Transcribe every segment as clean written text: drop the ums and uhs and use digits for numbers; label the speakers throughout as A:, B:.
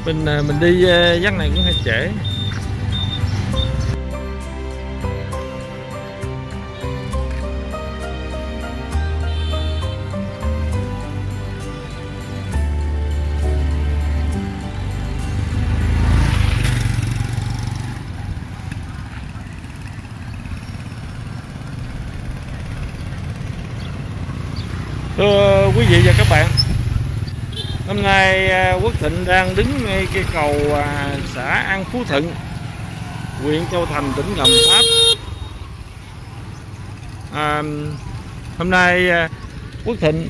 A: Mình đi dắt này cũng hơi trễ. Thưa quý vị và các bạn, hôm nay Quốc Thịnh đang đứng ngay cây cầu xã An Phú Thuận, huyện Châu Thành, tỉnh Đồng Tháp. Hôm nay Quốc Thịnh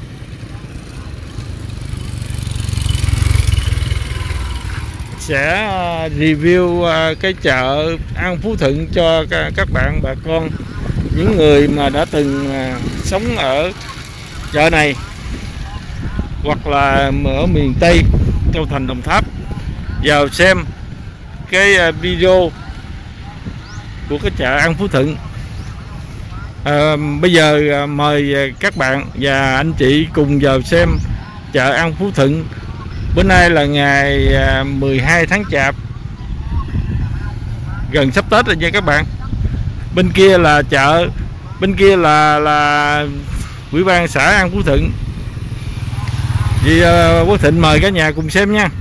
A: sẽ review cái chợ An Phú Thuận cho các bạn bà con, những người mà đã từng sống ở chợ này hoặc là ở miền Tây Châu Thành, Đồng Tháp, vào xem cái video của cái chợ An Phú Thuận. Bây giờ mời các bạn và anh chị cùng vào xem chợ An Phú Thuận. Bữa nay là ngày 12 tháng Chạp, gần sắp Tết rồi nha các bạn. Bên kia là chợ, bên kia là Ủy ban xã An Phú Thuận. Vì Quốc Thịnh mời cả nhà cùng xem nha.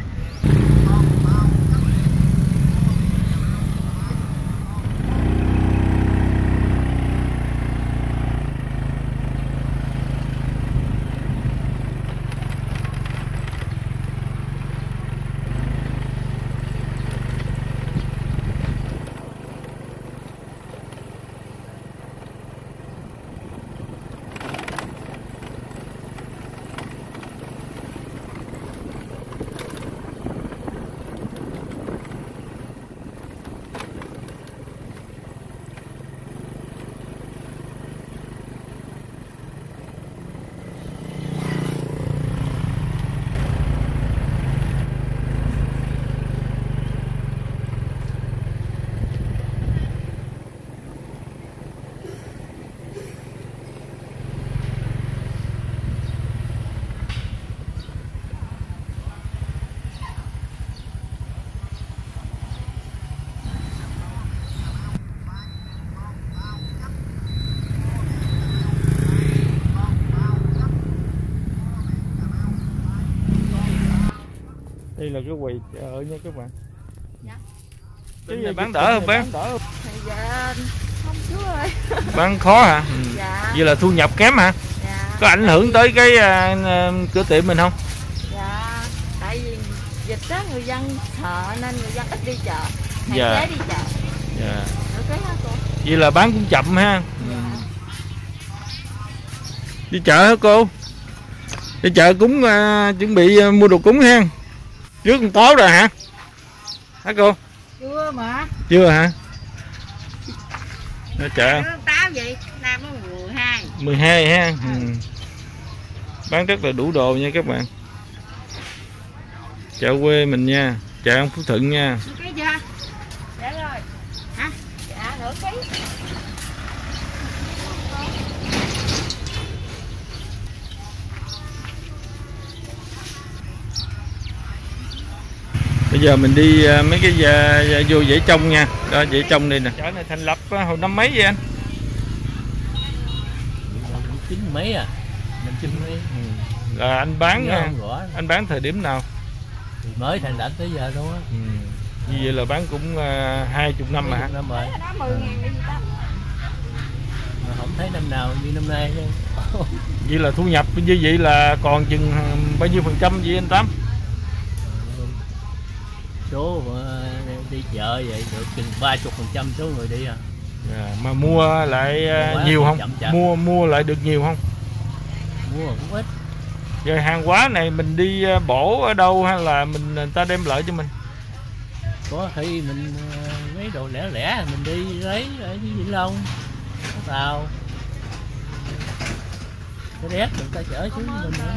A: Đây là cái quầy chợ nha các bạn.
B: Dạ.
A: Cái này bán đỡ không bán?
B: Dạ không chú ơi.
A: Bán khó hả?
B: Dạ.
A: Vậy là thu nhập kém hả?
B: Dạ.
A: Có ảnh hưởng tới cái cửa tiệm mình không?
B: Dạ. Tại vì dịch đó người dân sợ nên người dân ít đi chợ. Hạn
A: Dạ.
B: chế đi chợ.
A: Dạ.
B: Được hả cô?
A: Vậy là bán cũng chậm ha.
B: Dạ.
A: Đi chợ hả cô? Đi chợ cũng chuẩn bị mua đồ cúng ha. Trước con táo rồi hả? Hả cô?
B: Chưa mà.
A: Chưa hả? Ở chợ.
B: Táo gì? Năm nó 12.
A: 12 ha. Bán rất là đủ đồ nha các bạn. Chợ quê mình nha, chợ An Phú Thuận nha.
B: Cái chưa? Dạ rồi. Hả? Dạ nửa ký.
A: Bây giờ mình đi mấy cái vô dãy trong nha. Đó, dãy trong đây nè. Chợ này thành lập hồi năm mấy vậy anh?
C: Chín mấy à? Năm chín mấy.
A: Là anh bán anh bán thời điểm nào?
C: Thì mới thành lập tới giờ luôn á.
A: Như vậy là bán cũng 20 năm mà hả?
C: Năm rồi. Mà không thấy năm nào như năm nay luôn.
A: Vậy là thu nhập như vậy là còn chừng bao nhiêu phần trăm vậy anh Tám?
C: Số đi chợ vậy được chừng 30% số người đi à.
A: Mà mua lại nhiều không? Mua lại được nhiều không?
C: Mua cũng ít.
A: Rồi hàng hóa này mình đi bổ ở đâu hay là người ta đem lại cho mình?
C: Có khi mình mấy đồ lẻ lẻ mình đi lấy ở Vĩnh Long, Tàu, cái rét người ta chở xuống mình nữa.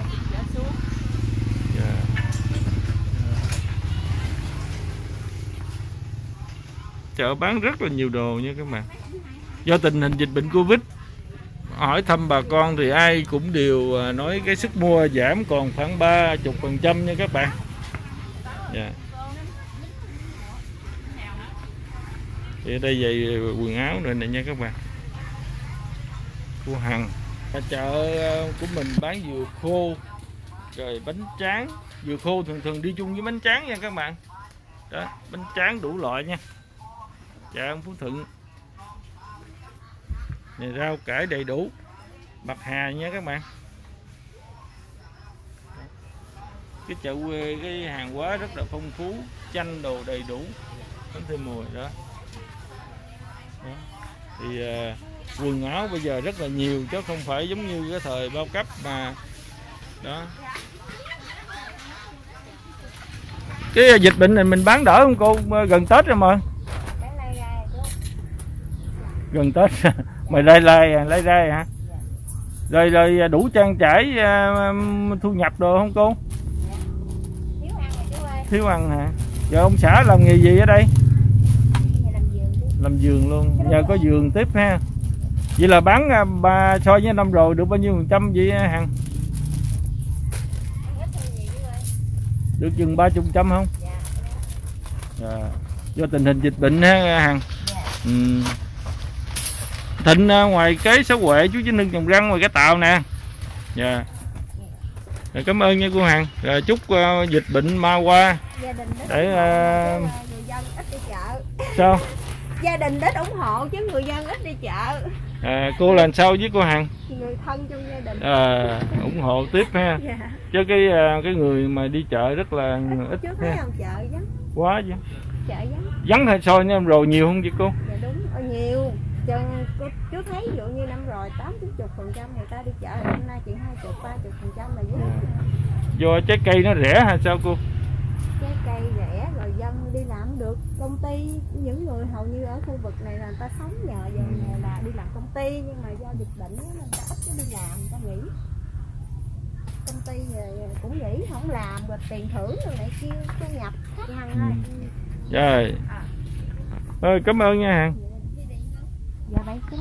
A: Chợ bán rất là nhiều đồ nha các bạn. Do tình hình dịch bệnh Covid, hỏi thăm bà con thì ai cũng đều nói cái sức mua giảm còn khoảng 30% nha các bạn. Dạ. Thì ở đây về quần áo rồi nè nha các bạn. Cô Hằng. Chợ của mình bán dừa khô rồi bánh tráng. Dừa khô thường đi chung với bánh tráng nha các bạn. Đó, bánh tráng đủ loại nha. Chợ Phú Thuận. Này rau cải đầy đủ. Bạc hà nha các bạn. Cái chợ quê cái hàng hóa rất là phong phú, chanh đồ đầy đủ, có thêm mùi đó. Đó. Thì quần áo bây giờ rất là nhiều chứ không phải giống như cái thời bao cấp mà đó. Cái dịch bệnh này mình bán đỡ không cô? Gần Tết rồi mà. Gần Tết mày lấy ra hả? Rồi đủ trang trải thu nhập đồ không cô? Thiếu ăn hả? Giờ ông xã làm nghề gì ở đây? Làm vườn luôn, nhờ có vườn tiếp ha. Vậy là bán so với năm rồi được bao nhiêu % vậy Hằng? Được chừng 30% không? Do tình hình dịch bệnh ha Hằng. Thịnh ngoài cái sáu huệ chú Chính Nưng trồng răng ngoài cái tàu nè. Dạ. Rồi, cảm ơn nha cô Hằng. Rồi chúc dịch bệnh mau qua. Để
B: người dân ít đi chợ.
A: Sao?
B: Gia đình đến ủng hộ chứ người dân ít đi chợ.
A: Cô làm sao với cô Hằng?
B: Người thân trong gia đình.
A: Ủng hộ tiếp ha.
B: Dạ.
A: Chứ cái người mà đi chợ rất là ít
B: Chứ thấy không chợ vắng.
A: Quá chứ.
B: Chợ vắng.
A: Vắng hay so với rồi nhiều không vậy cô?
B: Dạ đúng, nhiều. Chú thấy ví dụ như năm rồi 80-90% người ta đi chợ, hôm nay chỉ 20-30% là với.
A: Do trái cây nó rẻ hay sao cô?
B: Trái cây rẻ rồi dân đi làm được. Công ty những người hầu như ở khu vực này là người ta sống nhờ vào là đi làm công ty, nhưng mà do dịch bệnh nên người ta ít có đi làm, người ta nghỉ. Công ty cũng nghỉ không làm rồi tiền thưởng rồi lại kêu cho nhập khách hàng ơi.
A: Rồi. Cảm ơn nha Hằng.
B: Dạ bảy kính.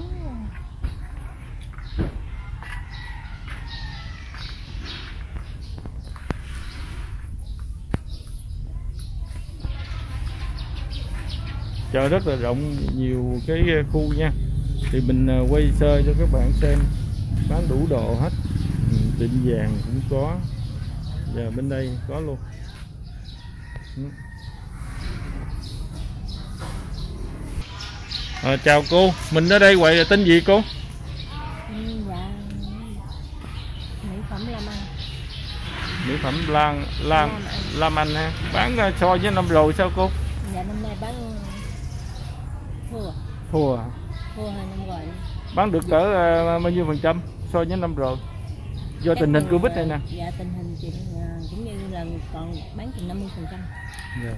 A: Chợ rất là rộng, nhiều cái khu nha. Thì mình quay sơ cho các bạn xem. Bán đủ đồ hết. Tiệm vàng cũng có. Và bên đây có luôn. Chào cô, mình ở đây quậy tên gì cô?
B: Dạ, mỹ phẩm Lam Anh.
A: Mỹ phẩm Lam Anh ha. Bán so với năm rồi sao cô?
B: Dạ năm nay bán thua.
A: Thua
B: Hai năm rồi.
A: Bán được cỡ bao nhiêu % so với năm rồi? Do tình hình Covid này nè.
B: Dạ tình hình chị cũng như là còn bán chừng 50%.
A: Dạ.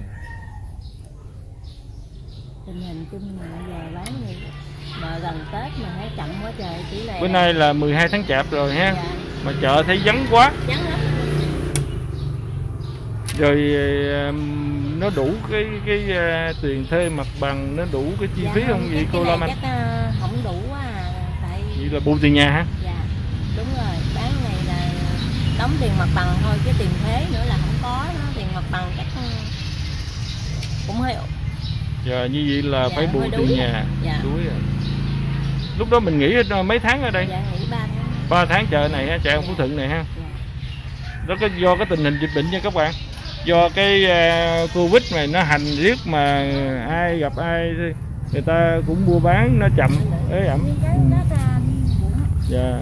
B: Tình hình chung mà giờ bán như mà gần Tết mà thấy chậm quá trời tỷ lệ.
A: Bữa nay là 12 tháng Chạp rồi ha.
B: Dạ.
A: Mà chợ thấy vắng quá.
B: Vắng lắm.
A: Rồi nó đủ cái tiền thuê mặt bằng, nó đủ cái chi phí không vậy cô Lam Anh?
B: Chắc không đủ quá tại
A: Vậy là bù tiền nhà hả?
B: Dạ đúng rồi, bán này là đóng tiền mặt bằng thôi chứ tiền thuế nữa là không có đó. Tiền mặt bằng chắc cũng hơi
A: Giờ như vậy là
B: dạ,
A: phải bù tiền nhà.
B: Dạ.
A: Đuối rồi. Lúc đó mình nghỉ mấy tháng ở đây?
B: Dạ nghỉ 3 tháng.
A: 3 tháng chợ này ha, chợ Phú Thuận này ha.
B: Dạ.
A: Đó có do cái tình hình dịch bệnh nha các bạn. Do cái Covid này nó hành riết mà ai gặp ai người ta cũng mua bán nó chậm ế ẩm. Dạ.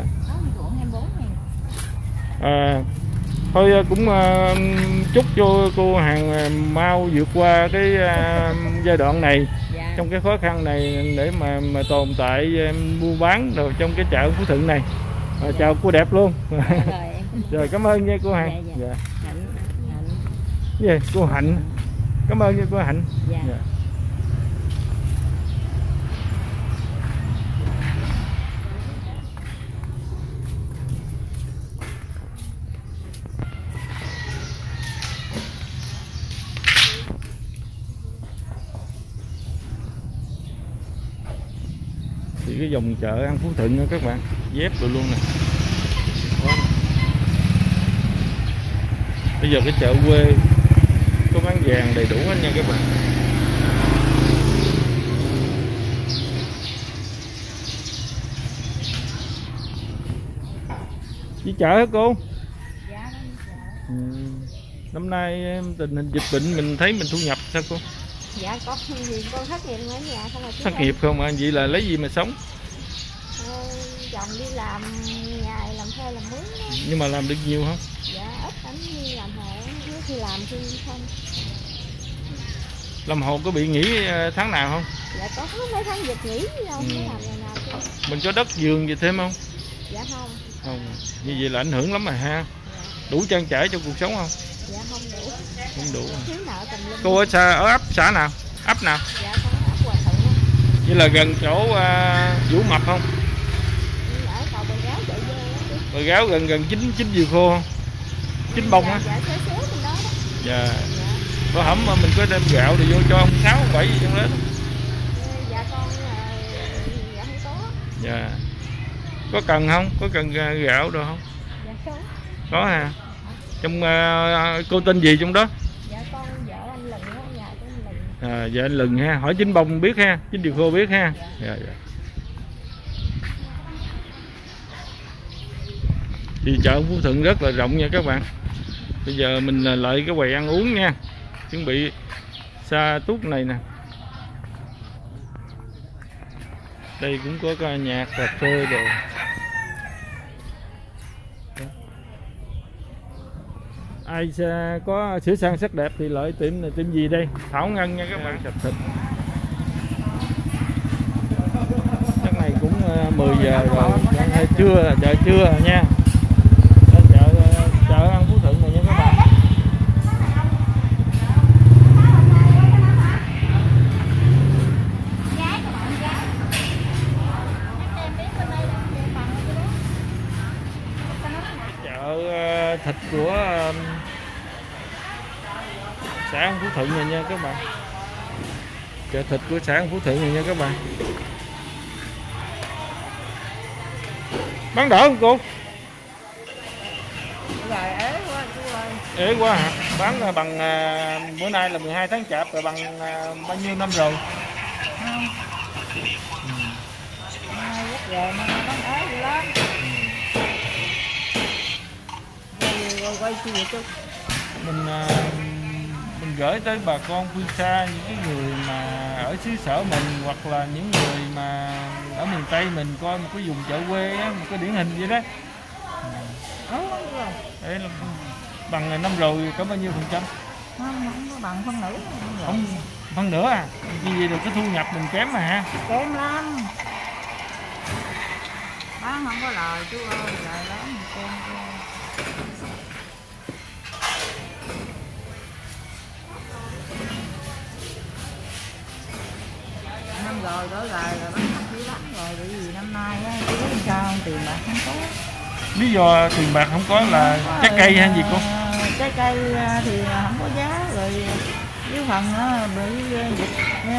A: Thôi cũng chúc cho cô Hằng mau vượt qua cái giai đoạn này. Dạ. Trong cái khó khăn này để mà tồn tại mua bán rồi trong cái chợ Phú Thuận này. Dạ. Chào cô đẹp luôn. Dạ, rồi cảm ơn nha cô Hằng. Dạ, dạ. Dạ, cô Hạnh. Cảm ơn nha cô Hạnh. Dạ. Dạ. Thì cái dòng chợ An Phú Thuận đó các bạn, dép rồi luôn nè. Bây giờ cái chợ quê có bán vàng đầy đủ hết nha các bạn. Đi chợ hả cô?
B: Dạ đang đi chợ.
A: Năm nay tình hình dịch bệnh mình thấy mình thu nhập sao cô?
B: Dạ con gì con thất nghiệp ở nhà không mà.
A: Thất nghiệp không à? Vậy là lấy gì mà sống?
B: Chồng đi làm ngày làm thuê làm mướn đó.
A: Nhưng mà làm được nhiều không?
B: Dạ ít lắm, làm hộ khi làm khi không.
A: Làm hộ có bị nghỉ tháng nào không?
B: Dạ có mấy tháng dịch nghỉ đâu, không làm ngày nào chứ.
A: Mình có đất vườn gì thêm không?
B: Dạ không.
A: Không. Như vậy là ảnh hưởng lắm mà ha. Đủ trang trải cho cuộc sống không?
B: Dạ không đủ.
A: Không đủ.
B: Thiếu nợ tùm lum.
A: Cô ở ấp xã nào? Ấp nào?
B: Dạ con ở Hòa Thượng.
A: Vậy là gần chỗ Vũ Mập không?
B: Ở cầu Bờ Gáo chạy vô đó chứ.
A: Bờ Gáo gần chính dừa khô không? Chính bông á?
B: Dạ xế bên đó đó.
A: Dạ. Có hẩm mà mình có đem gạo thì vô cho ông 6, 7 gì trong đó.
B: Dạ con dạ không có.
A: Dạ. Có cần không? Có cần gạo đâu không?
B: Dạ có.
A: Có hả? Trong cô tên gì trong đó?
B: Dạ con vợ anh Lừng ở nhà của anh Lừng.
A: Dạ anh Lừng ha. Hỏi chính bông biết ha, chính dừa khô biết ha. Dạ dạ. Thì chợ Phú Thuận rất là rộng nha các bạn. Bây giờ mình lại cái quầy ăn uống nha. Chuẩn bị xa tuốt này nè. Đây cũng có ca nhạc, cà phê đồ. Ai có sửa sang sắc đẹp thì lại tiệm gì đây? Thảo Ngân nha các bạn. Sạch thịt. Chắc này cũng 10 giờ rồi, trưa, chợ trưa nha. Chợ ăn Phú Thuận này nha các bạn. Chợ thịt của xã An Phú Thuận này nha các bạn. Chợ thịt của xã An Phú Thuận này nha các bạn. Bán đỡ không cô?
B: Rồi ế quá chú ơi.
A: Ế quá hả? Bán bằng bữa nay là 12 tháng Chạp rồi, bằng bao nhiêu năm rồi?
B: Không. Rất rồi mà bán ế dữ lắm. Rồi quay chi vậy chú?
A: Mình gửi tới bà con phương xa, những cái người mà ở xứ sở mình, hoặc là những người mà ở miền Tây mình coi một cái vùng chợ quê á, một cái điển hình vậy đó. Đấy là bằng năm rồi có bao nhiêu phần trăm?
B: Không có bằng phân nửa.
A: Không, phân nửa à? Như vậy được cái thu nhập mình kém mà ha.
B: Kém lắm. Bán không có lời chú ơi, lời lắm con. Năm rồi đổi lại là bán không dữ lắm rồi, bởi vì năm nay á chú biết sao không, tiền bạc không có.
A: Lý do tiền bạc không có là trái cây hay gì cô?
B: Trái cây thì không có giá rồi, với phần bị dịch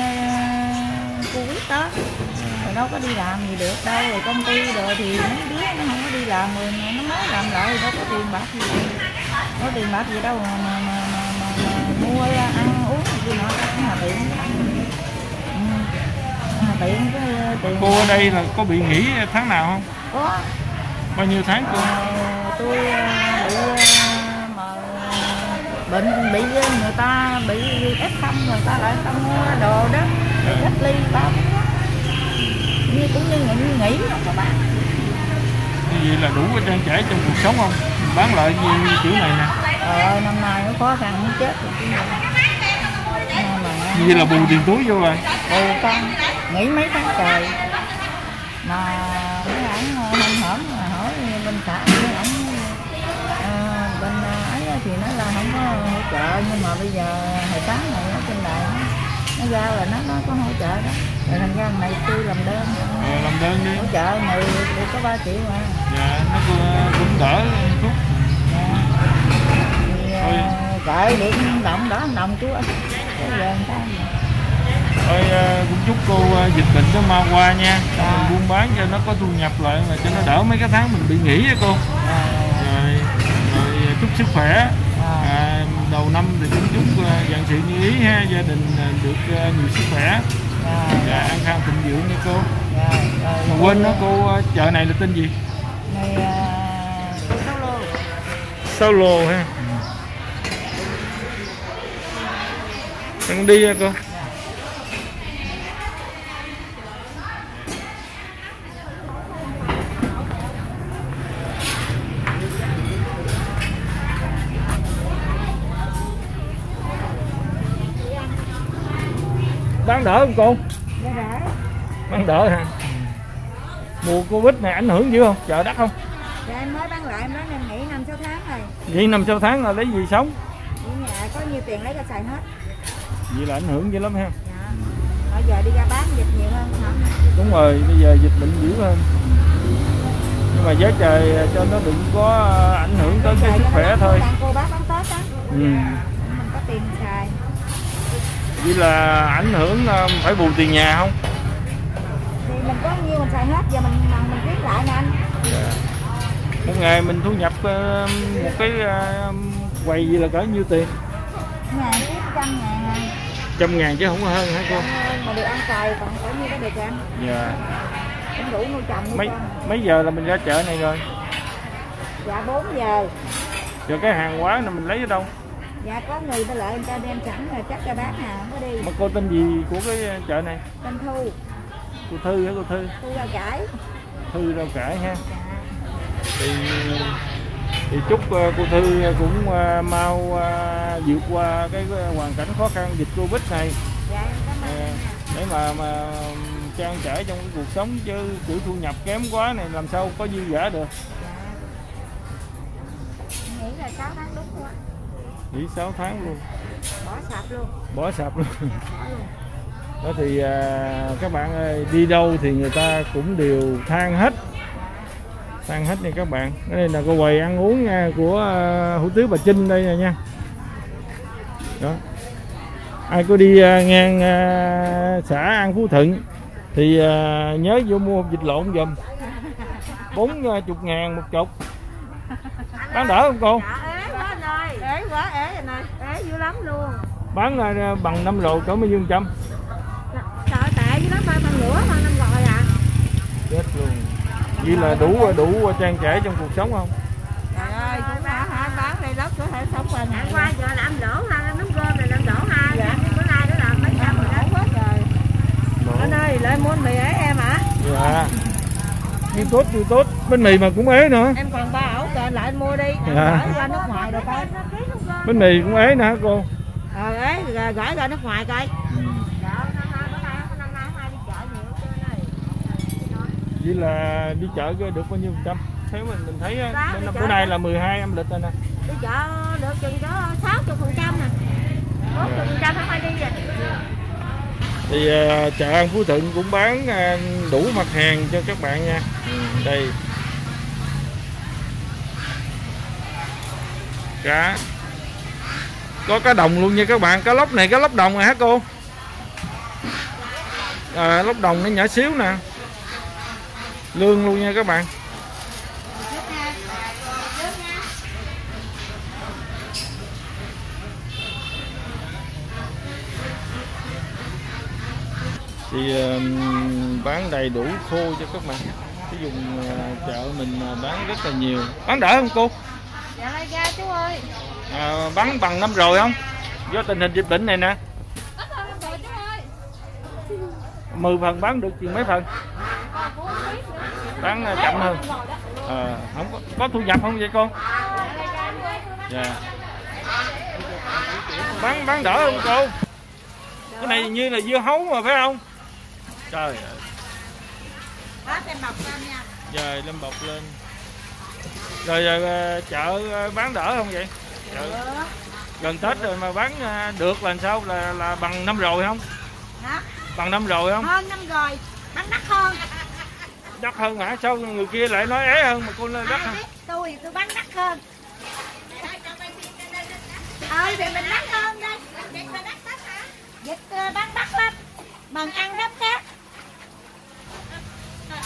B: Covid đó, rồi đâu có đi làm gì được đâu, rồi công ty rồi thì mấy đứa nó không có đi làm, rồi nó mới làm lại đâu có tiền bạc gì, có tiền bạc gì đâu mà mua ăn uống gì nọ, nó là tiện tiện cái tiền.
A: Cô ở đây là có bị nghỉ tháng nào không?
B: Có.
A: Bao nhiêu tháng cô?
B: Tôi bệnh bị người ta bị F0, người ta lại không mua đồ đó, bị cách ly 3 tháng, như cũng như nghỉ không có bán.
A: Như vậy là đủ cái trang trải trong cuộc sống không? Bán lại như kiểu này nè.
B: Năm nay nó khó khăn muốn chết rồi.
A: Như vậy là bù tiền túi vô rồi.
B: Bù con nghỉ mấy tháng trời mà mấy ảnh hôm hổm mà hỏi bên xã mấy ổng bên ấy thì nói là không có hỗ trợ, nhưng mà bây giờ hồi sáng này ở trên đài nó ra là nó có hỗ trợ đó, rồi thành ra này tôi làm đơn.
A: Làm đơn đi.
B: Hỗ trợ người được có 3 triệu mà.
A: Dạ, nó cũng đỡ một chút.
B: Cậy được đồng đó đồng chú ơi. Bây giờ sao vậy?
A: Thôi cũng chúc cô dịch bệnh nó mau qua nha, buôn bán cho nó có thu nhập lại mà cho nó đỡ mấy cái tháng mình bị nghỉ á cô. Rồi chúc sức khỏe. Đầu năm thì cũng chúc vạn sự như ý ha, gia đình được nhiều sức khỏe, an khang thịnh vượng nha cô. Mà quên đó cô, chợ này là tên gì?
B: Này
A: Sao Lô ha. Con đi nha cô. Bán đỡ không cô?
B: dạ đỡ.
A: Bán đỡ hả? Mùa Covid này ảnh hưởng dữ không? Chợ đắt không?
B: Dạ em mới bán lại, em nói em nghỉ 5-6 tháng rồi.
A: Vậy 5-6 tháng là lấy gì sống?
B: Ở nhà có nhiêu tiền lấy ra xài hết.
A: Vậy là ảnh hưởng dữ lắm ha.
B: Dạ. Bây giờ đi ra bán dịch nhiều hơn hả?
A: Đúng rồi, bây giờ dịch bệnh dữ hơn. Nhưng mà giá trời cho nó đừng có ảnh hưởng tới cái sức khỏe thôi.
B: Cô bác bán Tết á. Mình có tiền xài.
A: Vậy là ảnh hưởng phải bù tiền nhà không?
B: Thì mình có nhiêu mình xài hết, giờ mình kiếm lại nè anh.
A: Một ngày mình thu nhập một cái quầy gì là cỡ nhiêu tiền?
B: Ngày kiếm 100.000.
A: 100.000 chứ không có hơn hả cô?
B: Mà được ăn cày còn cỡ nhiêu đó được anh?
A: Dạ.
B: Cũng đủ nuôi chồng.
A: Mấy giờ là mình ra chợ này rồi?
B: Dạ 4 giờ.
A: Rồi cái hàng hóa này mình lấy ở đâu?
B: Dạ có người ta lợi người ta đem sẵn rồi chắc ra bán nào không có đi.
A: Mà cô tên gì của cái chợ này?
B: Tên Thu.
A: Cô Thư hả cô Thư?
B: Thu rau cải.
A: Thư rau cải ha.
B: Dạ.
A: Thì chúc cô Thư cũng mau vượt qua cái hoàn cảnh khó khăn dịch Covid này.
B: Dạ em cảm ơn.
A: Để mà trang trải trong cái cuộc sống, chứ kiểu thu nhập kém quá này làm sao có dư dả được.
B: Dạ. Em nghĩ là 6 tháng đúng rồi.
A: Nghỉ 6 tháng luôn.
B: Bỏ sạp luôn.
A: Bỏ sạp luôn.
B: Bỏ luôn.
A: Đó thì các bạn ơi, đi đâu thì người ta cũng đều than hết. Than hết nha các bạn. Đây là cái quầy ăn uống nha, của hủ tiếu Bà Trinh đây nha. Đó. Ai có đi ngang xã An Phú Thuận thì nhớ vô mua vịt lộn giùm. 40.000 một chục. Bán đỡ không cô?
B: Ế quá anh ơi. Ế quá, ế rồi nè. Ế dữ lắm luôn.
A: Bán bằng 5 lồ cỡ bao nhiêu trăm?
B: Trời tệ dữ lắm, bằng nửa bằng 5 rồi à.
A: Chết luôn. Vậy là đủ trang trải trong cuộc sống không?
B: Trời ơi, cũng hả bán đây lắm có thể sống qua ngày. Qua giờ làm đổ ha, nấm rơm này làm đổ ha. Dạ. Bữa nay nó làm mấy trăm rồi đó hết rồi. Anh ơi, lại mua mì ế em hả?
A: Dạ. Như tốt. Bánh mì mà cũng ế nữa.
B: Em còn 3 ổ kìa, lại anh mua đi. Dạ. Gửi ra nước ngoài rồi coi.
A: Bánh mì cũng ế nữa hả cô?
B: Ế, gửi ra nước ngoài coi.
A: Vậy là đi chợ được bao nhiêu phần trăm? Theo mình thấy bữa nay là 12 âm lịch rồi nè.
B: Đi chợ được chừng đó 60% nè. 40% không ai đi vậy.
A: Thì chợ An Phú Thuận cũng bán đủ mặt hàng cho các bạn nha. Đây. Cá. Có cá đồng luôn nha các bạn. Cá lóc này cá lóc đồng rồi hả cô? Lóc đồng nó nhỏ xíu nè. Lương luôn nha các bạn. Thì bán đầy đủ khô cho các bạn. Cái vùng chợ mình bán rất là nhiều. Bán đỡ không cô?
B: Dạ lấy ra chú ơi.
A: Bán bằng năm rồi không? Do tình hình dịch bệnh này nè. 10 phần bán được chừng mấy phần? Bán chậm hơn. Không có thu nhập không vậy con? Dạ. Bán đỡ không cô? Cái này như là dưa hấu mà phải không? Trời ơi. Rồi lên bọc lên. Rồi chợ bán đỡ không vậy? Chợ gần Tết rồi mà bán được là sao, là bằng năm rồi không?
B: Hả?
A: Bằng năm rồi không?
B: Hơn năm rồi, bán đắt hơn.
A: Đắt hơn hả? Sao người kia lại nói ế hơn mà cô nói đắt hơn?
B: Tôi bán đắt hơn. Thì mình đắt hơn đây. Dịch bán đắt lắm. Bằng ăn đắt khác.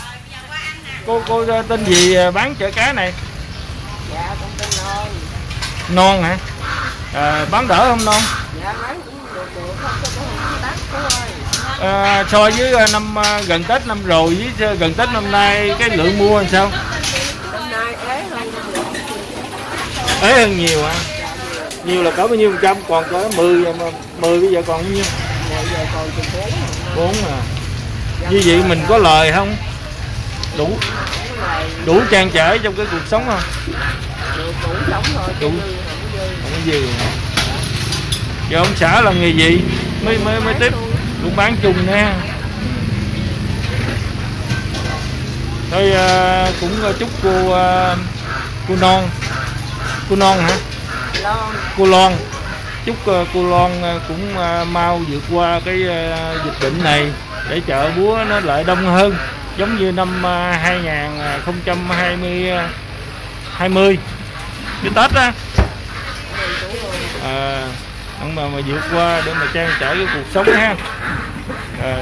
A: Cô tên gì bán chợ cá này?
B: Dạ con tên Lôi.
A: Non hả? Bán đỡ không non?
B: Dạ lấy cũng được không cho cái hàng bán cô ơi.
A: So với năm gần Tết năm rồi với gần Tết năm nay cái lượng mua làm sao?
B: Năm nay
A: Ế hơn nhiều hả? Nhiều là cỡ bao nhiêu %? Còn cỡ 10 bây giờ còn bao nhiêu?
B: bây giờ còn chừng
A: 4 à. Như vậy mình có lời không? Đủ trang trải trong cái cuộc sống không?
B: đủ sống thôi,
A: Đủ. Không có gì. Giờ ông xã làm nghề gì? Mới tiếp cũng bán chung nè. Thôi cũng chúc cô non hả? Cô Loan, chúc cô Loan cũng mau vượt qua cái dịch bệnh này để chợ búa nó lại đông hơn giống như năm 2020 cái Tết á, ông mà vượt qua để mà trang trải cái cuộc sống ha. Rồi.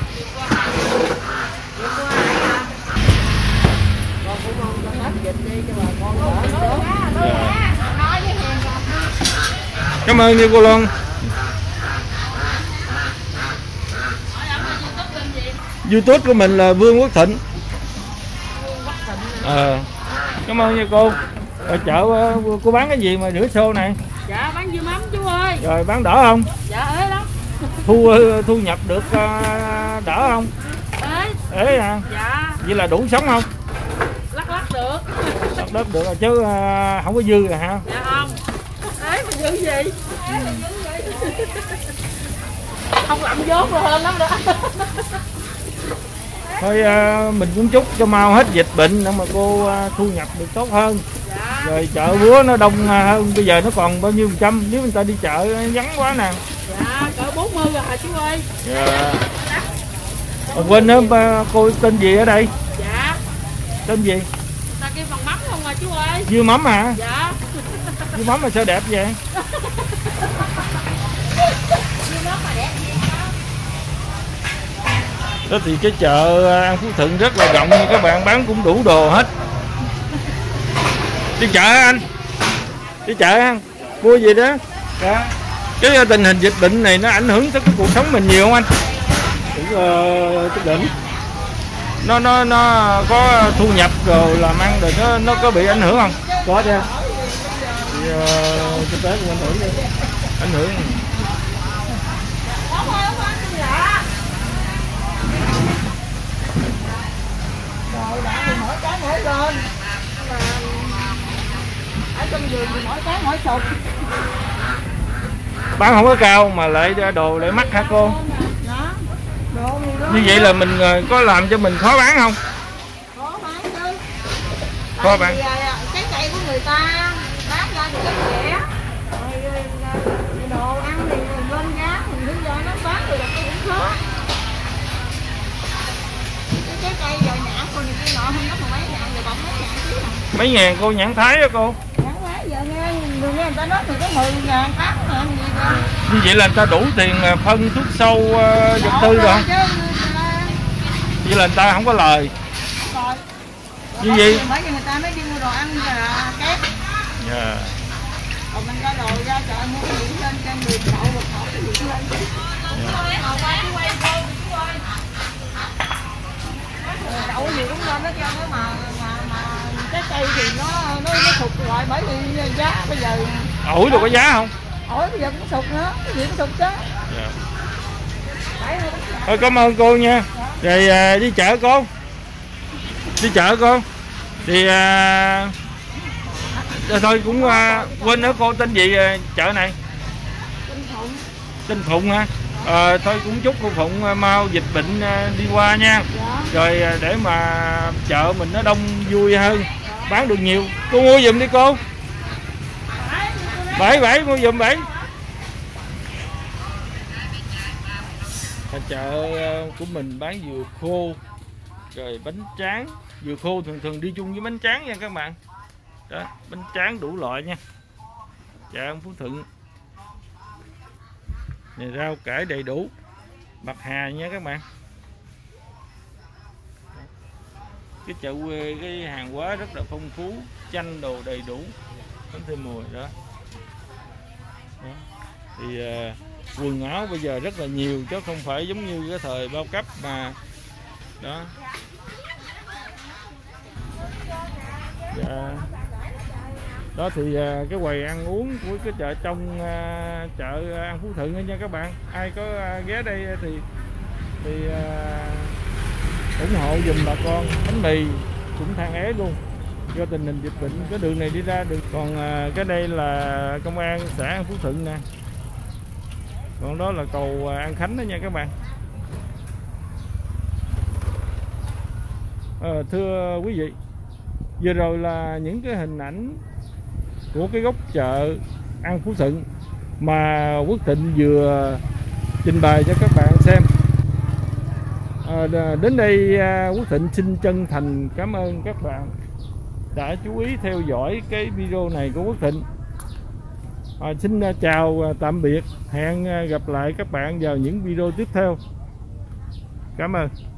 A: Cảm ơn cô Loan. YouTube của mình là Vương Quốc Thịnh. Cảm ơn nha cô. Ở chợ cô bán cái gì mà rửa xô này?
B: Dạ bán dưa mắm chú ơi.
A: Rồi bán đỡ không?
B: Dạ ế lắm.
A: Thu nhập được đỡ không? Ế hả?
B: Dạ.
A: Vậy là đủ sống không?
B: Lắc được.
A: Lắc được rồi chứ không có dư rồi hả?
B: Dạ không. Ế mà dư gì? Không làm vốn rồi hơn lắm nữa.
A: Thôi mình cũng chúc cho mau hết dịch bệnh để mà cô thu nhập được tốt hơn.
B: Dạ.
A: Rồi chợ búa nó đông hơn, bây giờ nó còn bao nhiêu %? Nếu người ta đi chợ vắng quá nè.
B: Dạ cỡ 40 rồi hả chú ơi.
A: Dạ. Quên nữa, cô tên gì ở đây?
B: Dạ.
A: Tên gì?
B: Ta kêu bằng mắm không à chú ơi.
A: Dưa mắm hả?
B: Dạ.
A: Dưa mắm mà sao đẹp vậy? Đó thì cái chợ An Phú Thuận rất là rộng, các bạn bán cũng đủ đồ hết. Đi chợ anh, đi chợ anh mua gì đó. Dạ. Cái tình hình dịch bệnh này nó ảnh hưởng tới cái cuộc sống mình nhiều không anh? Cũng cái bệnh nó có thu nhập rồi làm ăn rồi nó có bị ảnh hưởng không? Có chứ. Thì kinh tế cũng ảnh hưởng đi. Ảnh hưởng.
B: Rồi đã thì mỗi cái mỗi lên. Ở trong vườn thì mỗi cái mỗi sụp.
A: Bán không có cao mà lại đồ lại mắc hả cô?
B: Đó. Đồ
A: Như vậy là mình có làm cho mình khó bán không?
B: khó bán chứ.
A: Khó bán.
B: Cái cây của người ta bán ra thì rất rẻ. Rồi đồ ăn thì lên giá mình cứ do nó bán rồi là cái cũng khó. Cái cây giờ nhãn con này kia nọ không có mà mấy ngàn rồi bỗng mấy ngàn chứ à.
A: Mấy ngàn cô nhãn Thái đó cô?
B: Nhãn Thái giờ nghe người ta nói thì có 10 ngàn 8 ngàn gì cơ.
A: Như vậy là người ta đủ tiền phân thuốc sâu vật tư rồi không? Vậy là người ta không có lời.
B: Rồi.
A: Như vậy
B: Bởi vì người ta mới đi mua đồ ăn là kép.
A: dạ.
B: Còn mình ra đồ ra chợ mua cái gì lên trên 10 đậu một hộp cái gì lên chứ. Đậu gì cũng lên hết trơn á mà trái cây thì nó sụt rồi bởi vì giá bây giờ.
A: Ổi đâu có giá không?
B: Ổi bây giờ cũng sụt nữa, cái gì cũng sụt chứ.
A: Dạ. Thôi cảm ơn cô nha. Rồi đi chợ cô. Đi chợ cô. Thì thôi cũng quên nữa cô tên gì chợ này? Tên Phụng hả? Thôi cũng chúc cô Phụng mau dịch bệnh đi qua nha. Rồi để mà chợ mình nó đông vui hơn, bán được nhiều. Cô mua giùm đi cô. 7 mua giùm 7. Chợ của mình bán dừa khô rồi bánh tráng. Dừa khô thường đi chung với bánh tráng nha các bạn. Đó, bánh tráng đủ loại nha. Chợ An Phú Thuận này, rau cải đầy đủ, bạc hà nha các bạn. Cái chợ quê cái hàng hóa rất là phong phú, chanh đồ đầy đủ, có thêm mùi đó. Đó. Thì quần áo bây giờ rất là nhiều chứ không phải giống như cái thời bao cấp mà đó. Dạ. Đó thì cái quầy ăn uống của cái chợ trong chợ An Phú Thuận nha các bạn. Ai có ghé đây thì ủng hộ giùm bà con bánh mì cũng than é luôn, do tình hình dịch bệnh cái đường này đi ra được. Còn cái đây là công an xã An Phú Thuận nè, còn đó là cầu An Khánh đó nha các bạn. Thưa quý vị, vừa rồi là những cái hình ảnh của cái góc chợ An Phú Thuận mà Quốc Thịnh vừa trình bày cho các bạn xem. Đến đây Quốc Thịnh xin chân thành cảm ơn các bạn đã chú ý theo dõi cái video này của Quốc Thịnh. Xin chào tạm biệt, hẹn gặp lại các bạn vào những video tiếp theo. Cảm ơn.